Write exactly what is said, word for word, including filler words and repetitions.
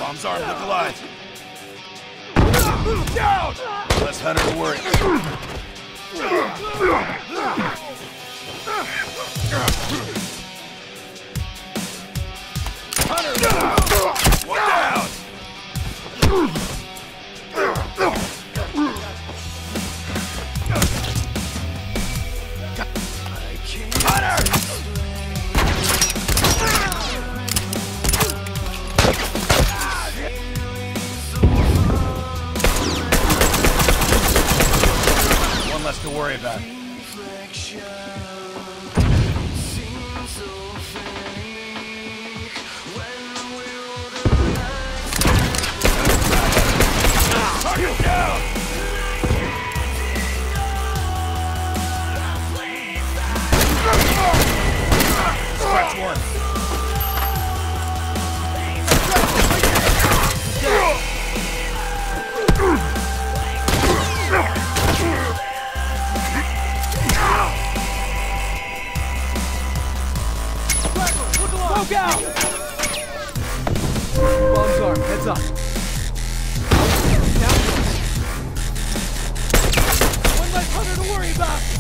Bomb's armed, look alive. Down! Less Hunter to worry. Hunter! One down! Hunter! One less to worry about. Target down! Scratch one. Look out! Bomb's armed, heads up. Down. One less Hunter to worry about.